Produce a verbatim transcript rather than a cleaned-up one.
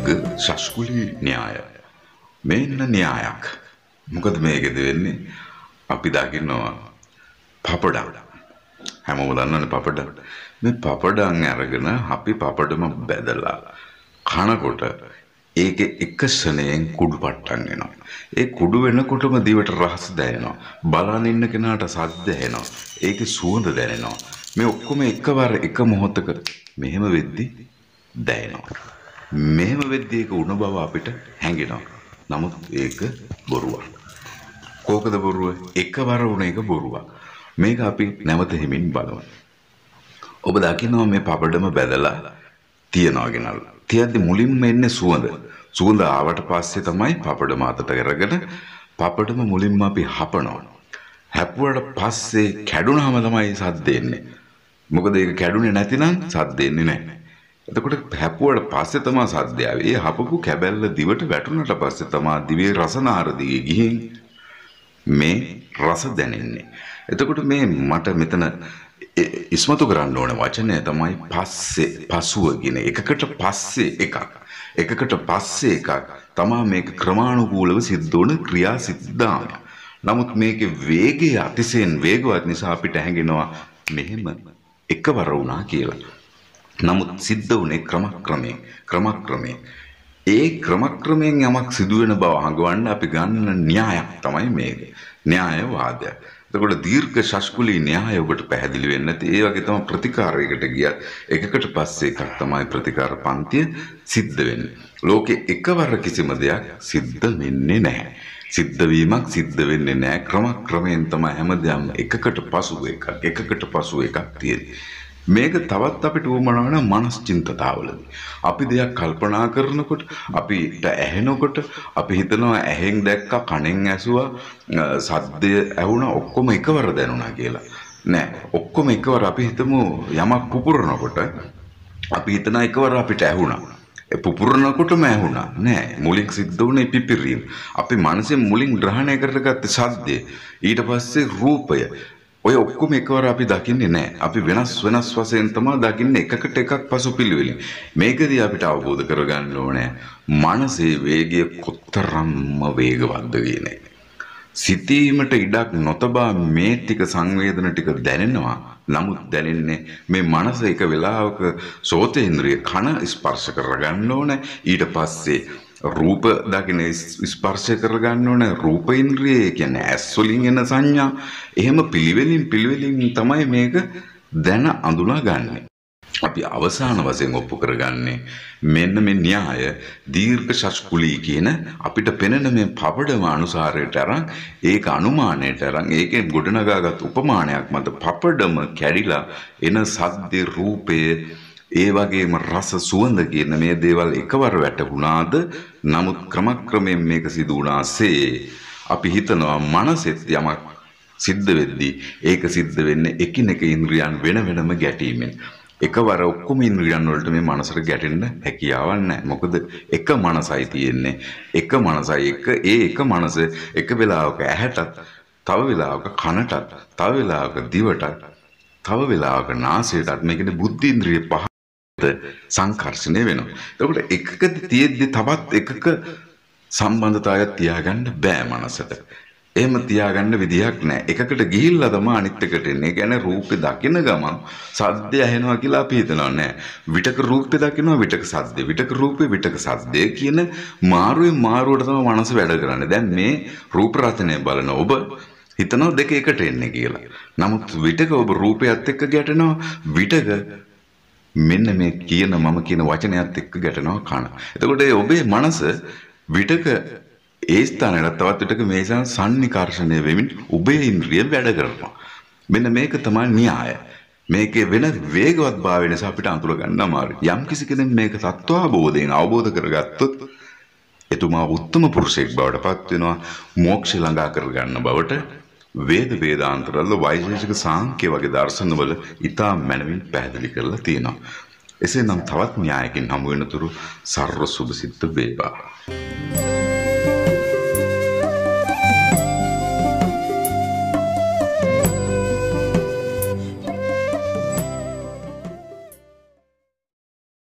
දීර්ඝ ශෂ්කුලී න්‍යාය. මෙන්න න්‍යායක්. මොකද මේකද වෙන්නේ? අපි දකින්නවා පපඩම්. හැමෝම දන්නවනේ පපඩම්. මේ පපඩම් අරගෙන අපි පපඩම බැදලා කනකොට ඒකේ එක ශරණයෙන් කුඩු පට්ටම් වෙනවා. ඒ කුඩු වෙනකොටම දිවට රස දැනෙනවා. බලන් ඉන්න කෙනාට සද්ද ඇහෙනවා. ඒකේ සුවඳ දැනෙනවා. මේ ඔක්කොම එකවර එක මොහොතක මෙහෙම වෙද්දි දැනෙනවා. මෙහෙම වෙද්දි ඒක උණ බව අපිට හැඟෙනවා. නමුත් ඒක බොරුවක්. කෝකද බොරුව? එකවර උණ එක බොරුවක්. මේක අපි නැවත හිමින් බලමු. ඔබ දකිනවා මේ පපඩම බැදලා තියනවා ගෙනල්ලා. තියද්දි මුලින්ම එන්නේ සුවඳ. සුවඳ ආවට පස්සේ තමයි පපඩම අතට අරගෙන පපඩම මුලින්ම අපි හපනවා. හැපුවට පස්සේ කැඩුනහම තමයි සද්ද එන්නේ. මොකද ඒක කැඩුනේ නැතිනම් සද්ද එන්නේ නැහැ. එතකොට හැපුවට පස්සේ තමයි සද්ද ආවේ. ඒ හපපු කැබැල්ල දිවට වැටුණට පස්සේ තමයි දිවේ රසනාර දිගේ ගිහින් මේ රස දැනෙන්නේ. එතකොට මේ මට මෙතන ඉස්මතු කරන්න ඕන වචනය තමයි පස්සේ පසුව කියන එකකට පස්සේ එකක්. එකකට පස්සේ එකක් තමයි මේක ක්‍රමානුකූලව සිද්ධ වන ක්‍රියා සිද්ධාමය. නමුත් මේකේ වේගය අතිශයින් වේගවත් නිසා අපිට හැඟෙනවා මෙහෙම එකවර වුණා කියලා. නමුත් සිද්ධ වුණේ ක්‍රමක්‍රමයෙන් ක්‍රමක්‍රමයෙන්. ඒ ක්‍රමක්‍රමයෙන් යමක් සිදුවෙන බව හඟවන්න අපි ගන්න න්‍යායක් තමයි මේක. න්‍යායවාදය. එතකොට දීර්ඝ ශෂ්කුලී න්‍යාය ඔබට පැහැදිලි වෙන්නේ නැති. ඒ වගේ තමයි ප්‍රතිකාරයකට ගියත් එකකට පස්සේ එකක් තමයි ප්‍රතිකාර පන්තිය සිද්ධ වෙන්නේ. ලෝකේ එකවර කිසිම දෙයක් සිද්ධ වෙන්නේ නැහැ. සිද්ධ වීමක් සිද්ධ වෙන්නේ නැහැ. ක්‍රමක්‍රමයෙන් තමයි හැමදේම එකකට පසුව එකක් එකකට පසුව එකක් තියෙන්නේ. මේක තවත් අපිට උවමනා වෙන මනස් චින්තතාවලදී. අපි දෙයක් කල්පනා කරනකොට, අපිට ඇහෙනකොට, අපි හිතනවා ඇහෙන් දැක්කා, කනෙන් ඇසුවා, සද්දය ඇහුණා, ඔක්කොම එකවර දැනුණා කියලා. නෑ, ඔක්කොම එකවර අපි හිතමු යමක් පුපුරනකොට අපි හිතනවා එකවර අපිට ඇහුණා. ඒ පුපුරනකොටම ඇහුණා. නෑ, මුලින් සිද්ධ වුණේ පිපිරීම. අපි මනසෙන් මුලින් ග්‍රහණය කරගත්ත ශබ්දය, ඊට පස්සේ රූපය, ඔය ඔක්කොම එකවර අපි දකින්නේ නැහැ. අපි වෙනස් වෙනස් වශයෙන් තමයි දකින්නේ එකකට එකක් පසුපිළිවෙලින්. මේකදී අපිට අවබෝධ කරගන්න ඕනේ මනසේ වේගය කොතරම්ම වේගවත්ද කියන එක. සිතීමට ඉඩක් නොතබා මේ ටික සංවේදන ටික දැනෙනවා. නමුත් දැනෙන්නේ මේ මනස එක වෙලාවක සෝතේන්ද්‍රිය කන ස්පර්ශ කරගන්න ඕනේ. ඊට පස්සේ රූප දකින ස්පර්ශ කරගන්න ඕනේ. රූප ඉන්ද්‍රිය කියන්නේ ඇස් වලින් එන සංඥා. එහෙම පිළිවෙලින් පිළිවෙලින් තමයි මේක දැන අඳුනාගන්නේ. අපි අවසාන වශයෙන් ඔප්පු කරගන්නේ මෙන්න මේ න්‍යාය දීර්ඝ ශෂ්කුලී කියන අපිට පෙනෙන මේ පපඩම අනුසාරයට අරන් ඒක අනුමානයට අරන් ඒකෙන් ගොඩනගාගත් උපමානයක් මත පපඩම කැඩිලා එන සද්දේ රූපයේ ඒ වගේම රස සුවඳ කියන මේ දේවල් එකවර වැටුණාද? නමුත් ක්‍රමක්‍රමයෙන් මේක සිදු වුණාසේ අපි හිතනවා මනසෙත් යමක් සිද්ධ වෙද්දී ඒක සිද්ධ වෙන්නේ එකිනෙක ඉන්ද්‍රියන් වෙන වෙනම ගැටීමෙන්. එකවර ඔක්කොම ඉන්ද්‍රියන් වලට මේ මනසට ගැටෙන්න හැකියාවක් නැහැ. මොකද එක මනසයි තියෙන්නේ. එක මනසයි එක ඒ එක මනස එක වෙලාවක ඇහැටත්, තව වෙලාවක කනටත්, තව වෙලාවක දිවටත්, තව වෙලාවක නාසයටත් මේ කියන්නේ බුද්ධ ඉන්ද්‍රිය පහ සංකර්ෂණය වෙනවා. එතකොට එකක තියෙද්දි තවත් එකක සම්බන්ධතාවයක් තියාගන්න බෑ මනසට. එහෙම තියාගන්න විදියක් නැහැ. එකකට ගිහිල්ලා තමයි අනිත් එකට එන්නේ. ඒ කියන්නේ රූපේ දකින ගමන් සද්දය ඇහෙනවා කියලා අපි හිතනවා නෑ. විතක රූපේ දකිනවා, විතක සද්දේ, විතක රූපේ, විතක සද්දේ කියන මාරුවේ මාරුවට තමයි මනස වැඩ කරන්නේ. දැන් මේ රූප රචනය බලන ඔබ හිතනවා දෙක එකට එන්නේ කියලා. නමුත් විතක ඔබ රූපයත් එක්ක ගැටෙනවා, විතක මෙන්න මේ කියන මම කියන වචනයත් එක්ක ගැටෙනවා කන. එතකොට ඔබේ මනස විතක ඒ ස්ථානයට තවත් විතක මේසන් සන්නිකර්ෂණය වෙමින් ඔබේ ඉන්ද්‍රිය වැඩ කරනවා. මෙන්න මේක තමයි න්‍යාය. මේකේ වෙන වේගවත් භාවය නිසා අපිට අඳුර ගන්න අමාරුයි. යම් කිසි කෙනෙක් මේක තත්ත්වාබෝධයෙන් අවබෝධ කරගත්තොත් එතුමා උත්තම පුරුෂයෙක් බවට පත් වෙනවා. මෝක්ෂ ළඟා කරගන්න බවට වේද වේදාන්තරවල වෛශේෂික සාංඛ්‍ය වගේ දර්ශනවල ඊටා මනමින් පැහැදිලි කරලා තියෙනවා. එසේනම් තවත් න්‍යායකින් හමු වෙනතුරු සර්ව සුභ සිද්ධ වේවා.